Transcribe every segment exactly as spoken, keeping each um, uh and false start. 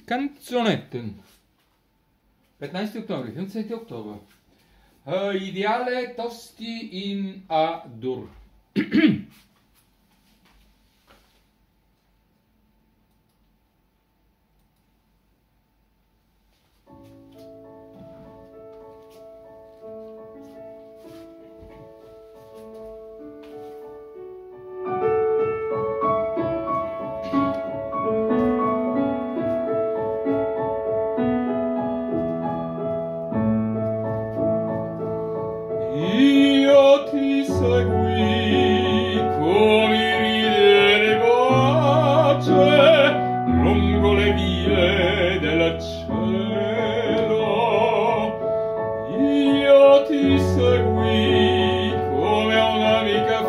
Canzonetten. petnajsti oktober, vierundzwanzigster Oktober. Uh, ideale tosti in A-dur. Io ti seguì come ridere voce lungo le vie del cielo. Io ti seguì come un'amica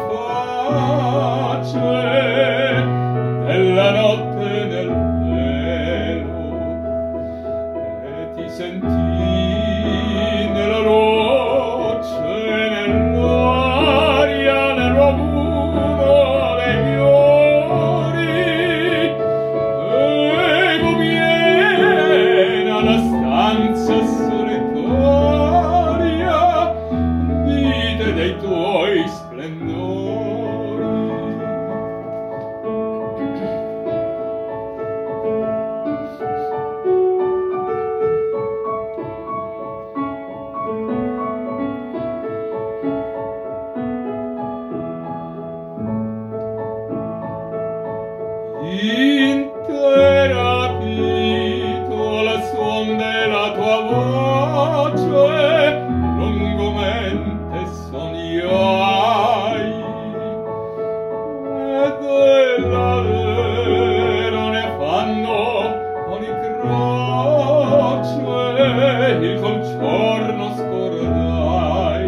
face nella notte nel velo e ti sentii nella luce. Interrapito al suon della tua voce lungamente sognai e della vera ne fanno ogni croce il contorno scordai.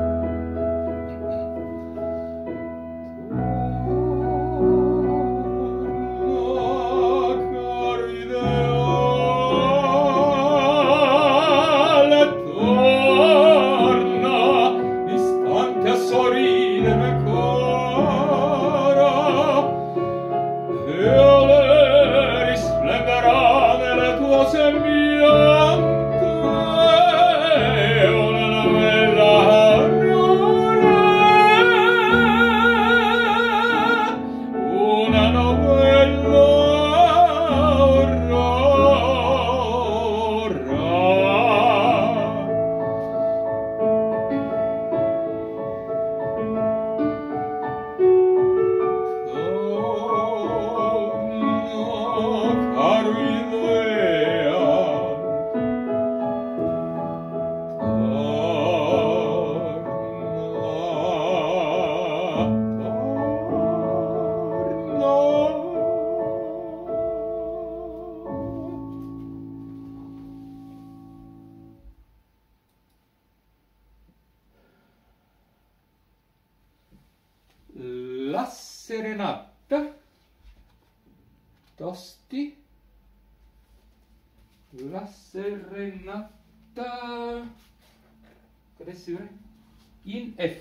La serenata, tosti, la serenata, in F.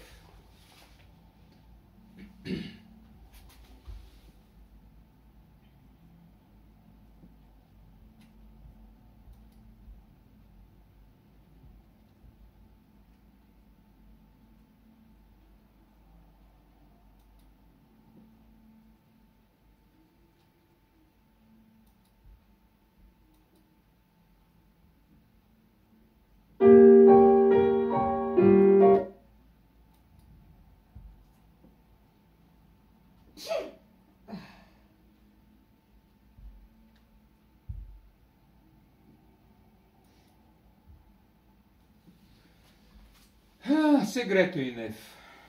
Ah, segreto in F.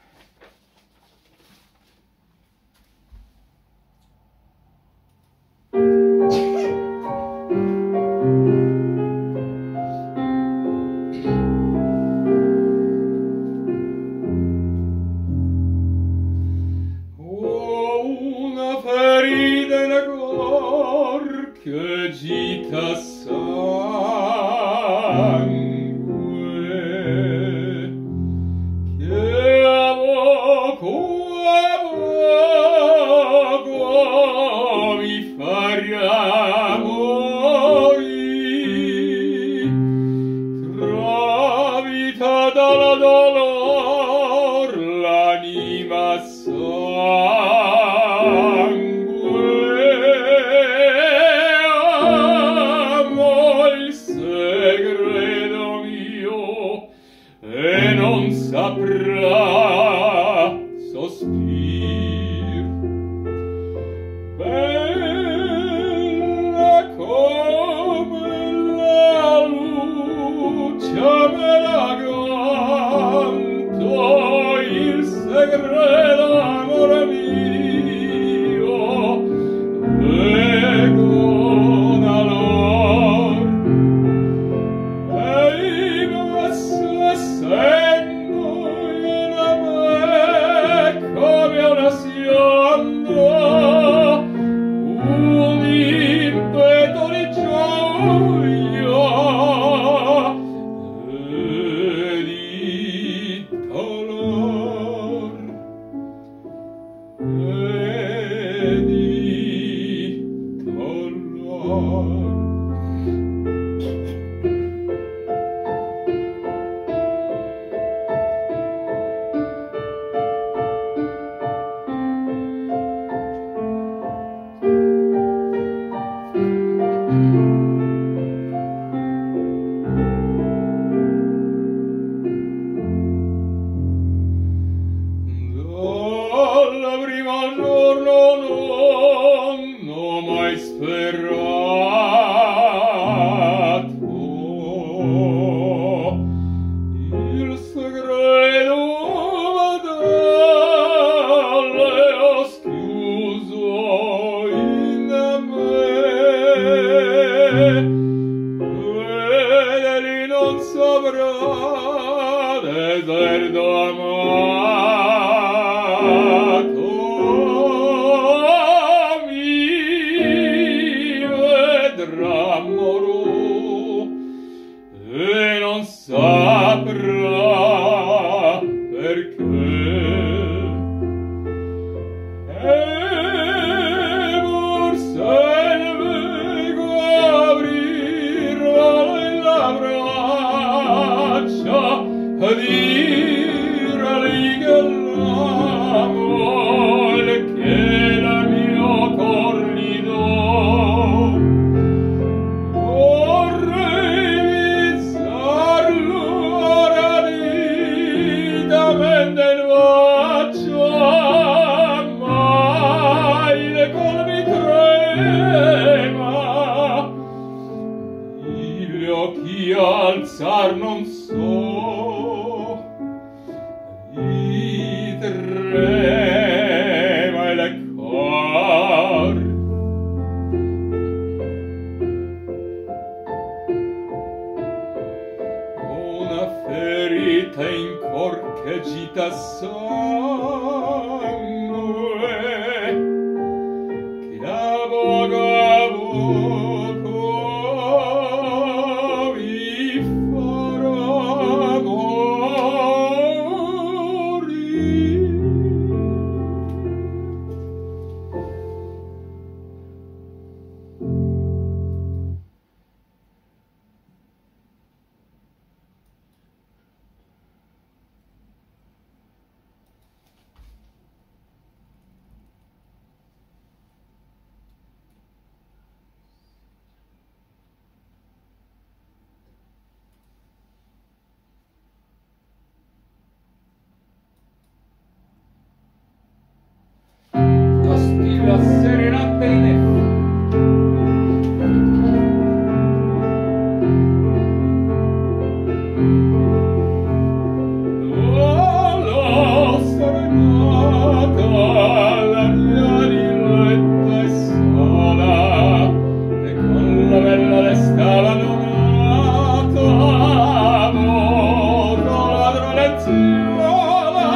Ho una ferita nel cor che gita sangue. Poco mi farà saprà sospir. Bella come la luce me la canto il segreto amore mio, vegon allor e in esso essendo in me come una sionda un impeto di gioia e di dolor e di dolor. Dalla prima giorno non ho mai sperato il segreto fatale ho schiuso in me. Vedeli non saprà deserto amato mi vedrà moro e non saprà perché. E forse il vego aprirà le braccia a dirgli che l'amore che la mio cor gli do. Vorrei vizzarlo arditamente in faccia, mai le colpi trema, gli occhi alzar non so, gli trema il cor. Una ferita in cor che agita sangue, che da poco a poco vi farà morire. Tosti la serenata in F. La serenata, la mia diletta e sola, e con la bella restava donata, morto ladro leziola,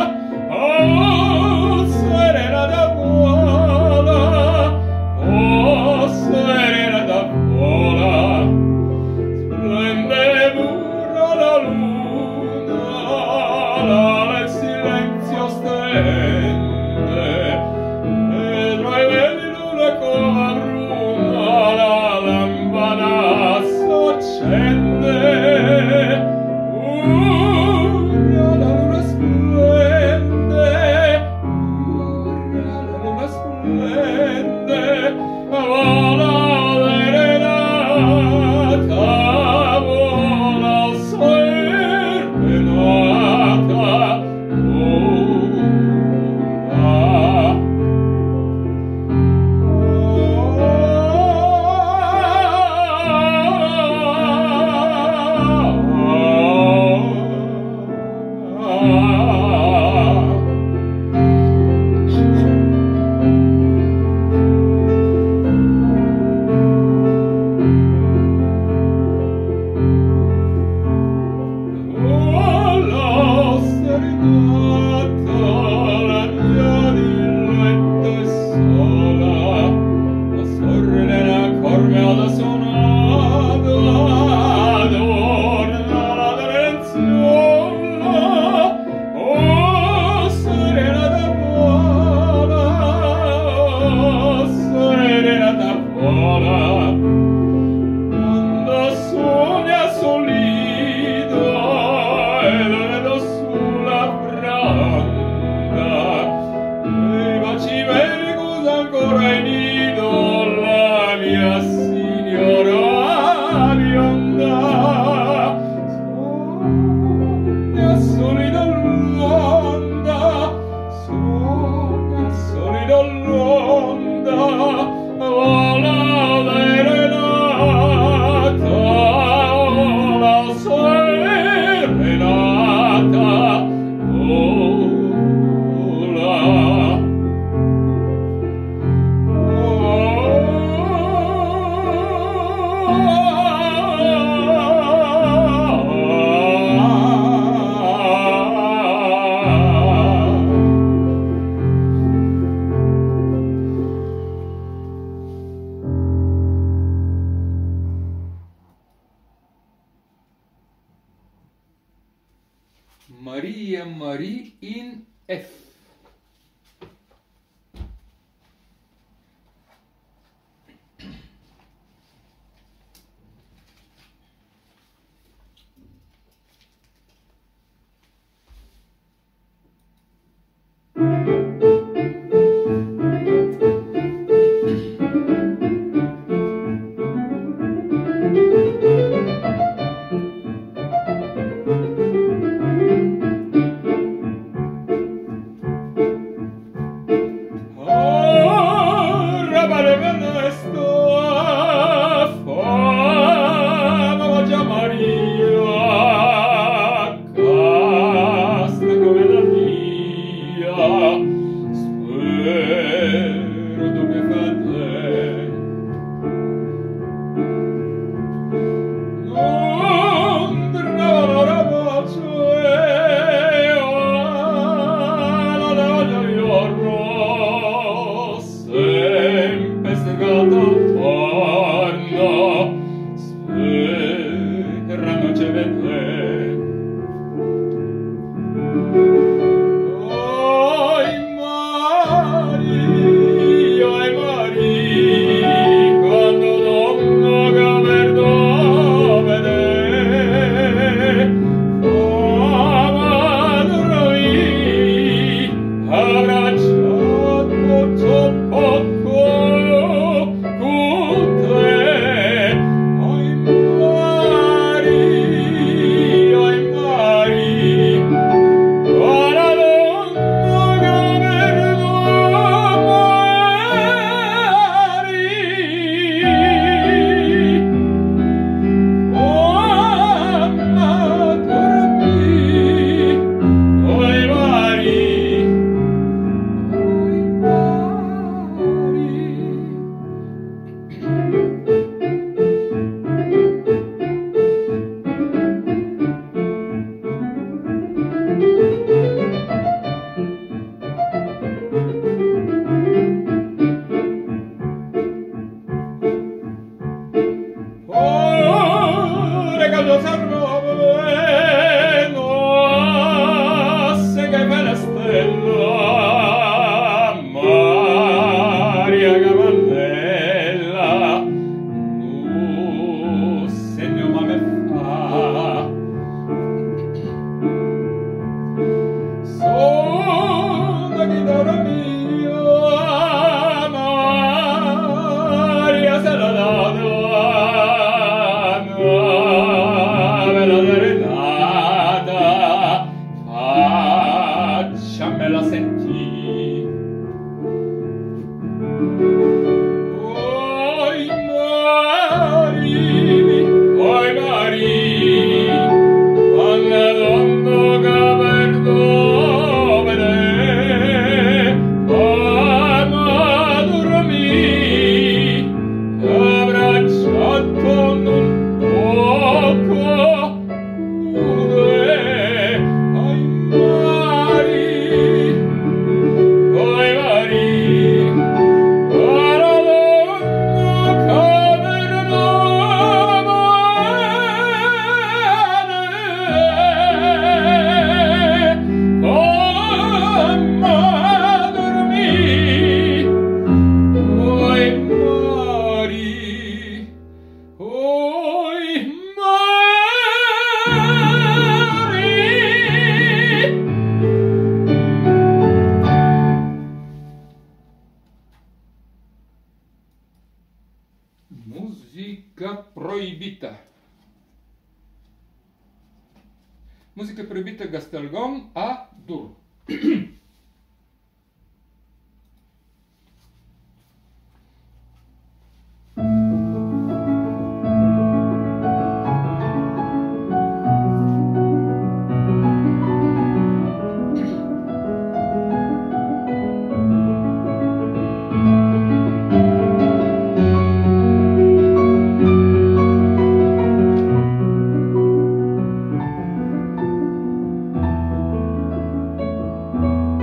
oh serenata buona, oh serenata buona, splende pura la luna, il silenzio stende e tra i veli d'una corruna la lampada s'accende. Urra la luna splende, urra la luna splende, vola serenata, vola serenata. Marie Marie in F. Muzică proibită. Muzică proibită Gastelgong A dur. Thank you.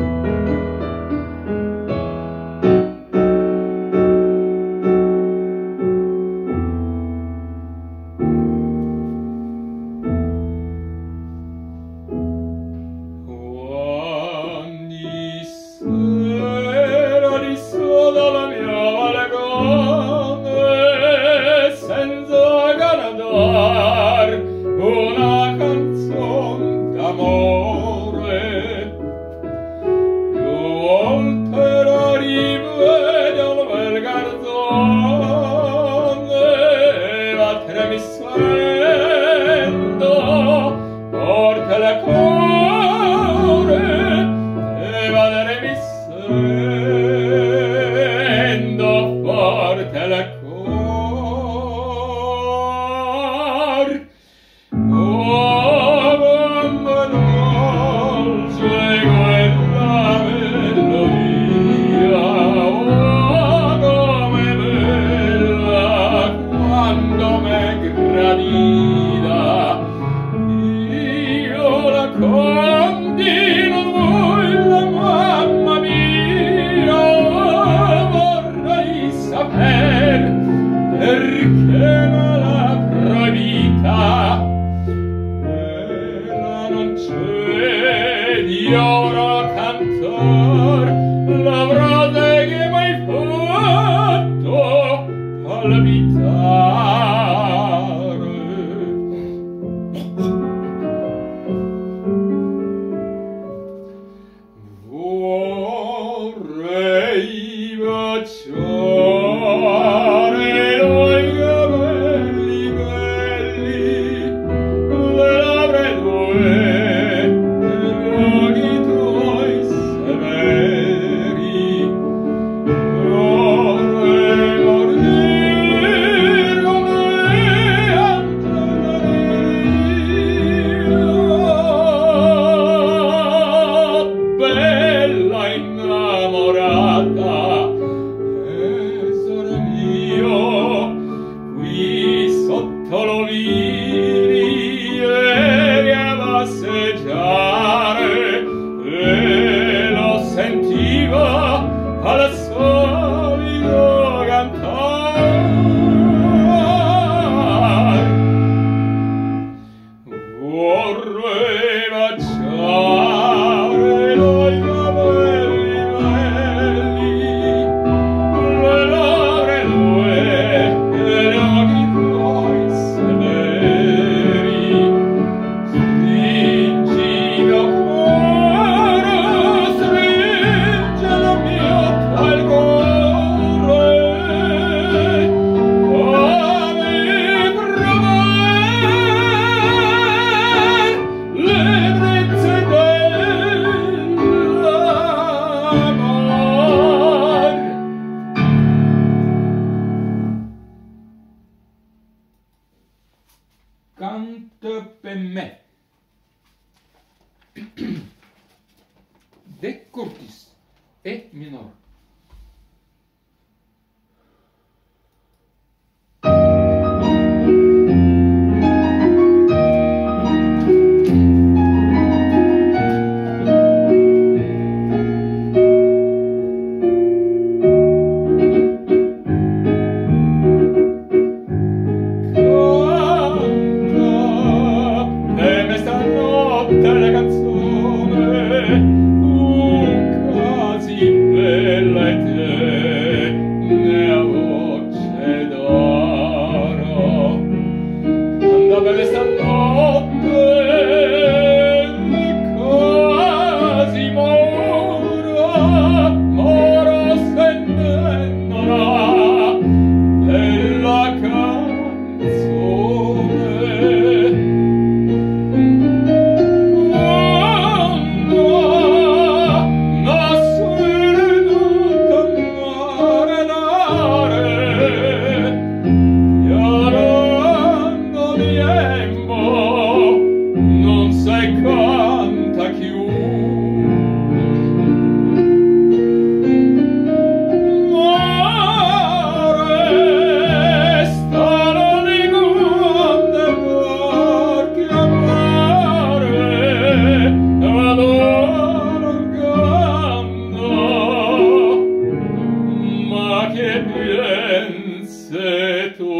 perché me l'ha proibita. E la non c'è di oro cantor, la frase che m'hai fatto palpitare. Vorrei baciare i capelli belli, le labbra tue, e gli occhi tuoi severi. Vorrei morir come Antonio, bella innamorata. Tesoro mio, qui sotto l'olivi eri a passeggiare e lo sentivo al solito cantare. Vorrei baciare i capelli belli, le labbra tue e gli occhi tuoi severi. Stringi il mio cuore, stringi il mio tuo cuore, fammi provare l'ebbrezza dell'amor. Canta per me. De Curtis, E minor. Canta, e stanotte la canzone, tu così bella e te, mia voce d'oro. Canta per stanotte, così moro, moro sentendola della canzone. Non sai quanta chiù restano di grande perché amare adoro canto, ma che pensi tu?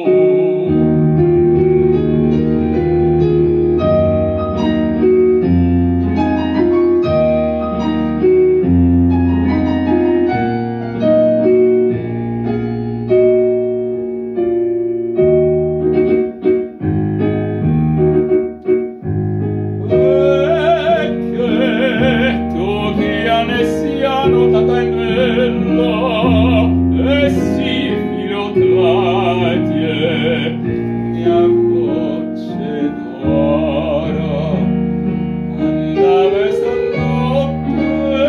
Siano tatanello e si filo tra te, mia voce d'oro. Andava stanotte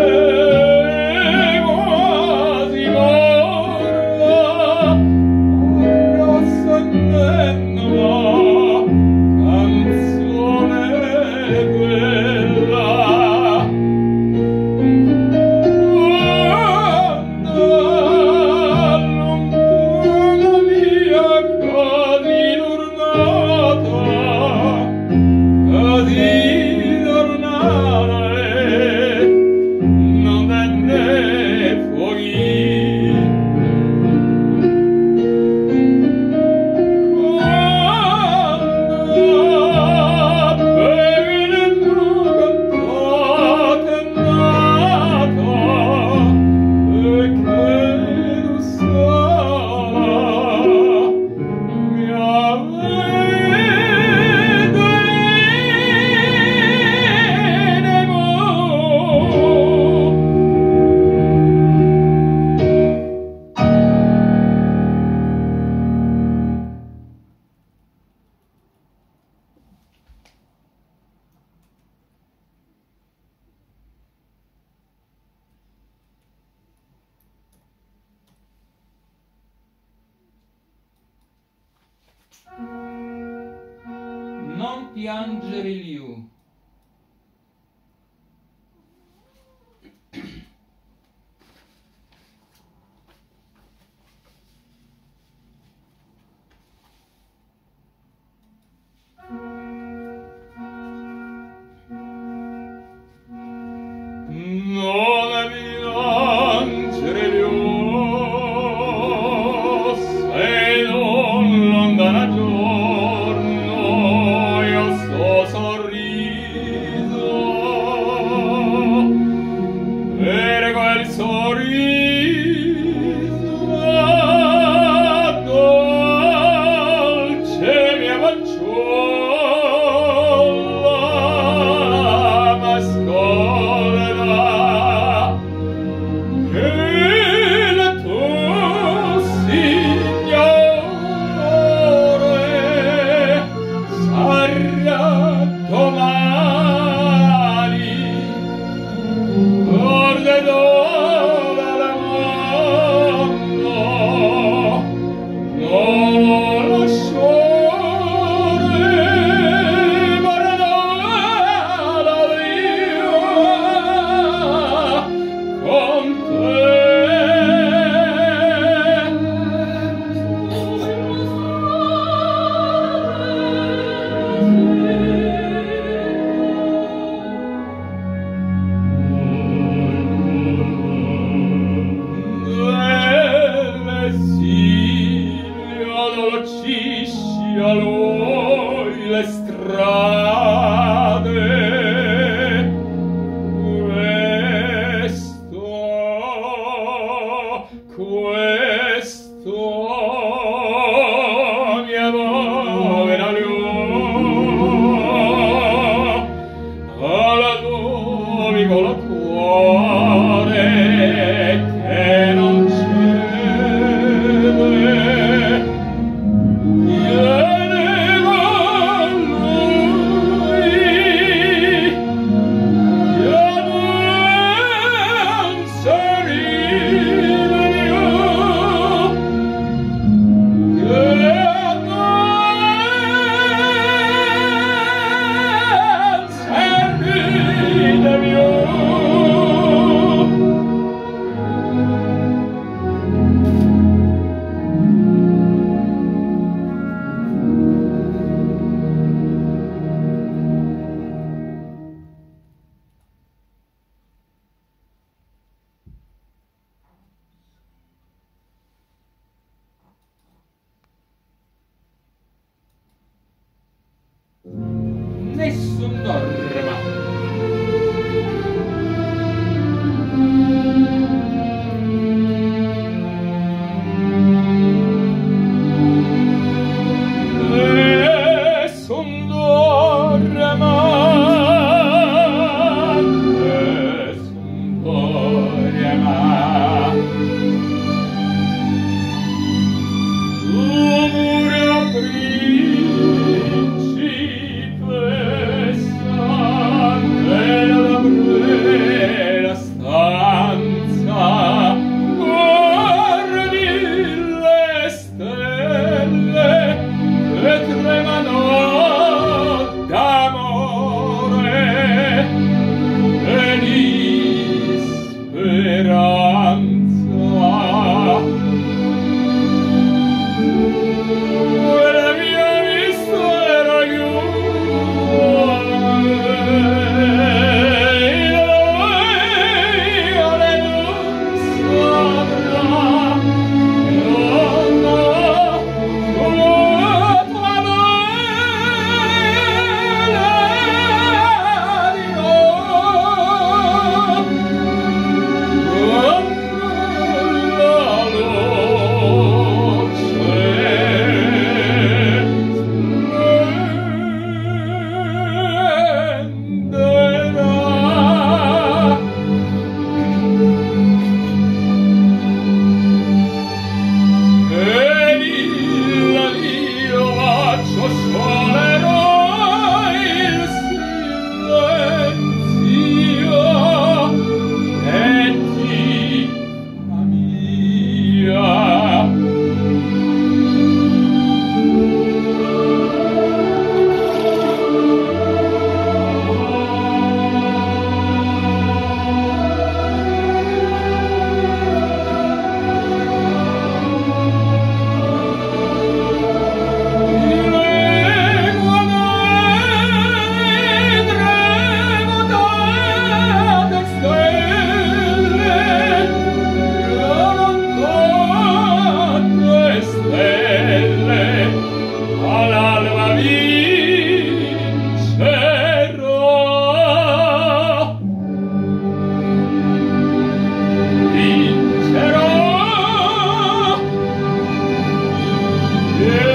quasi morta, ora sentendo canzone quella. Lontana mia così non piangere liu. Non piangere liu, se non lontana giorno io sto sorriso, per quel sorriso dolce mia fanciulla m'ascolta, che il tuo Signore sarà domani ordinatore al mondo, non lasciare guardare a Dio con l'esilio dolcisce a lui le strade, questo, questo mia povera Liu, alla tuo piccolo cuore che non cede, viene con lui, viene serino mio, viene serino mio. Nessun dorma. Nessun dorma, nessun dorma. Tu mura principessa nella breve stanza, guardi le stelle che tremano d'amore e di speranza. La mia vista era chiusa, e